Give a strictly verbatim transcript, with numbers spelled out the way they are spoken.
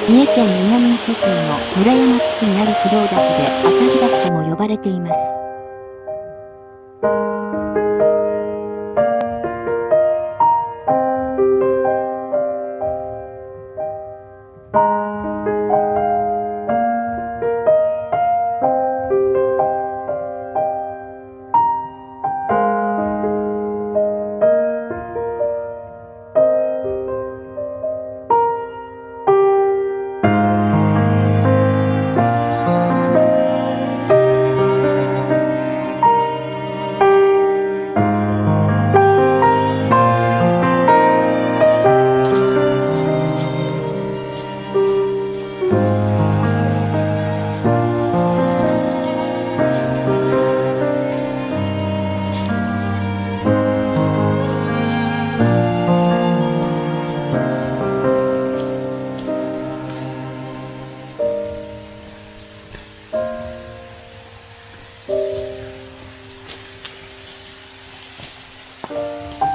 三重県南伊勢町の村山地区にある不動滝で朝日岳とも呼ばれています。you